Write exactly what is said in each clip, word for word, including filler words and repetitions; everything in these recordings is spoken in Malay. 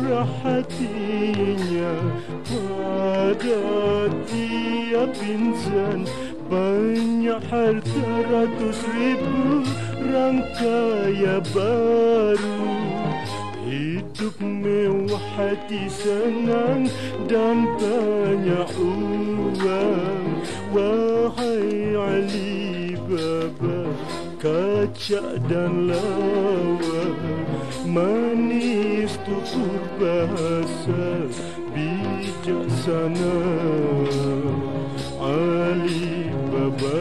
murah hatinya pada tiap insan. Banyak harta ratus ribu rangkaya baru. Hidup mewah, hati senang dan banyak uang. Wahai Ali Baba, kaca dan lawa, manis tutur bahasa bijaksana. Ali Baba.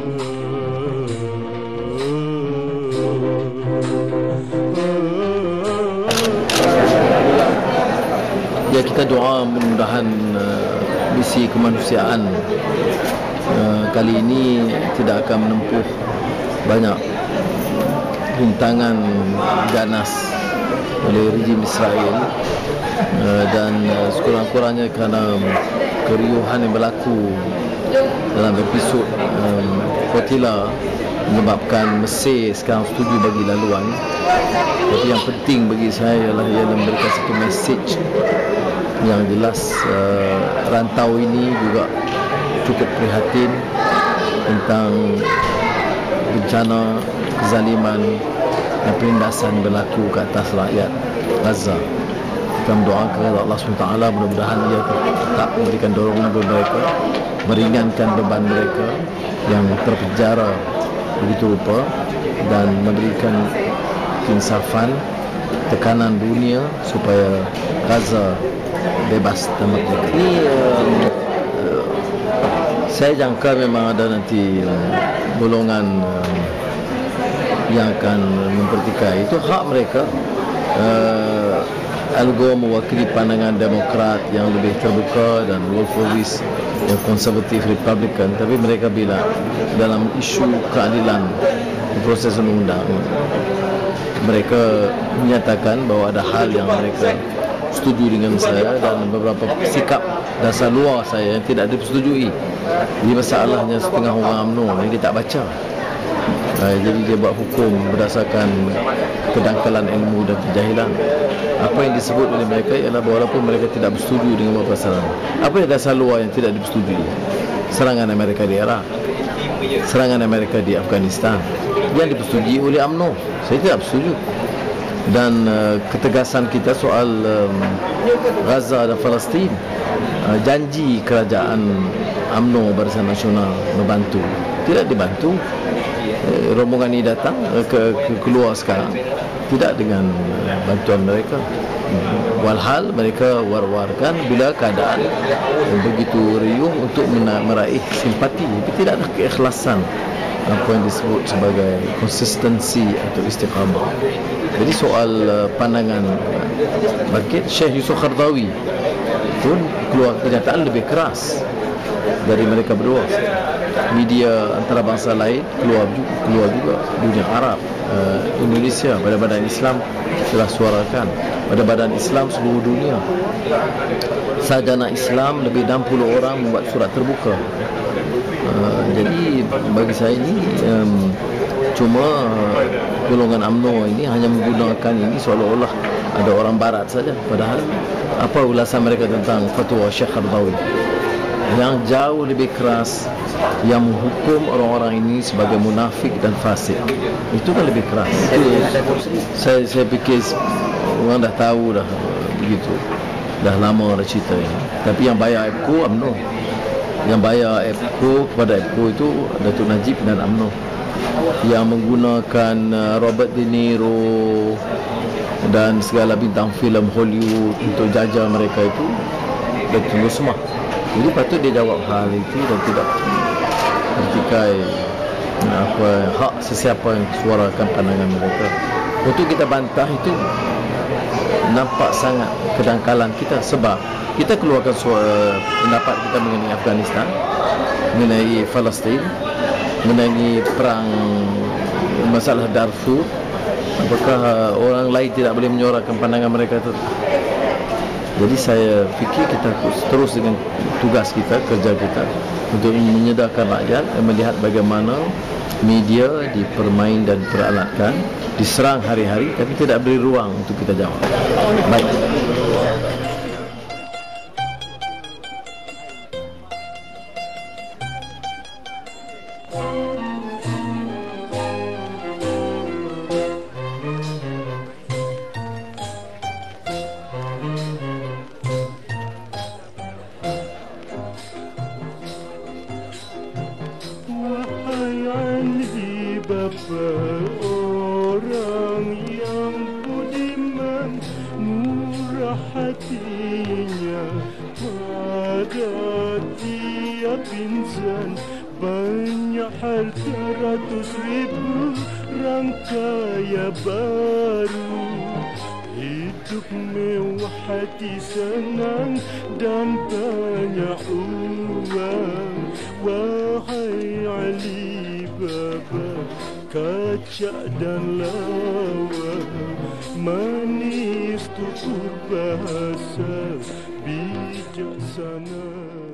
Ya, kita doa mudah-mudahan uh, misi kemanusiaan uh, kali ini tidak akan menempuh banyak rintangan ganas oleh rejim Israel, uh, dan uh, sekurang-kurangnya kerana keriuhan yang berlaku dalam episod um, Kotila menyebabkan Mesir sekarang setuju bagi laluan. Tapi yang penting bagi saya ialah ia memberikan satu message yang jelas. uh, rantau ini juga cukup prihatin tentang bencana, kezaliman dan penindasan berlaku ke atas rakyat Gaza. Kita mendoakan kepada Allah subhanahu wa taala, mudah-mudahan ia tetap memberikan dorongan kepada mereka, meringankan beban mereka yang terpenjara begitu rupa, dan memberikan keinsafan, tekanan dunia supaya Gaza bebas dan merdeka. Ini um, uh, saya jangka memang ada nanti um, golongan um, yang akan mempertikai. Itu hak mereka. uh, Al Gore mewakili pandangan Demokrat yang lebih terbuka dan Wolfowitz yang konservatif Republican, tapi mereka bila dalam isu keadilan proses undang-undang, mereka menyatakan bahawa ada hal yang mereka setuju dengan saya dan beberapa sikap dasar luar saya yang tidak dipersetujui. Jadi masalahnya setengah orang U M N O ni dia tak baca. Uh, jadi dia buat hukum berdasarkan kedangkalan ilmu dan kejahilan. Apa yang disebut oleh mereka ialah walaupun mereka tidak bersetuju dengan beberapa permasalahan. Apa yang dasar luar yang tidak dipersetujui? Serangan Amerika di Iraq, serangan Amerika di Afghanistan yang dipersetujui oleh U M N O. Saya tidak bersetuju. Dan uh, ketegasan kita soal um, Gaza dan Palestin, uh, janji kerajaan U M N O Barisan Nasional membantu, tidak dibantu. Uh, rombongan ini datang uh, ke, ke keluar sekarang tidak dengan uh, bantuan mereka. Uh, walhal mereka war-warkan bila keadaan uh, begitu riuh untuk meraih simpati, tapi tidak ada keikhlasan, apa yang disebut sebagai konsistensi atau istiqamah. Jadi soal uh, pandangan uh, bangkit Syekh Yusuf Qaradawi pun keluar kenyataan lebih keras dari mereka berdua. Media antarabangsa lain keluar juga, keluar juga dunia Arab, uh, Indonesia, badan-badan Islam telah suarakan, badan-badan Islam seluruh dunia. Sarjana Islam lebih enam puluh orang membuat surat terbuka. Uh, jadi bagi saya ini um, cuma uh, golongan U M N O ini hanya menggunakan ini seolah-olah ada orang barat saja, padahal apa ulasan mereka tentang fatwa Syekh Qaradawi yang jauh lebih keras, yang menghukum orang-orang ini sebagai munafik dan fasik. Itu kan lebih keras. Itu, saya, saya fikir orang dah tahu dah begitu, dah lama dah cerita ini. Tapi yang bayar A P C O U M N O, yang bayar A P C O kepada A P C O itu Datuk Najib dan U M N O. Yang menggunakan uh, Robert De Niro dan segala bintang filem Hollywood untuk jaja mereka itu Datuk Nusmah. Jadi patut dia jawab hal itu dan tidak bertikai apa hak sesiapa yang suarakan pandangan mereka. Untuk kita bantah itu nampak sangat kedangkalan kita, sebab kita keluarkan suara pendapat kita mengenai Afghanistan, mengenai Palestin, mengenai perang masalah Darfur. Apakah orang lain tidak boleh menyuarakan pandangan mereka itu? Jadi saya fikir kita terus dengan tugas kita, kerja kita untuk menyedarkan rakyat dan melihat bagaimana media dipermain dan peralatkan, diserang hari-hari tapi tidak beri ruang untuk kita jawab. Baik. hatinya pada tiap insan. Banyak harta ratus ribu rangkaya baru. Hidup mewah, hati senang dan banyak uang. Wahai Ali Baba, kaca dan lawa, manis tutur bahasa bijaksana.